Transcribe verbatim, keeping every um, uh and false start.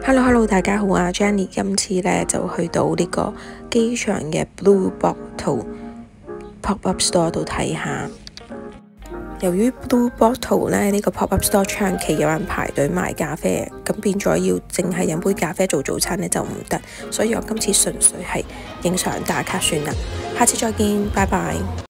Hello Hello，大家好啊 ，Jenny 今次咧就去到呢個機場嘅 Blue Bottle Pop Up Store 度睇下。由於 Blue Bottle 咧呢、這個 Pop Up Store 長期有人排隊買咖啡，咁變咗要淨係飲杯咖啡做早餐咧就唔得，所以我今次純粹係影相打卡算啦。下次再見，拜拜。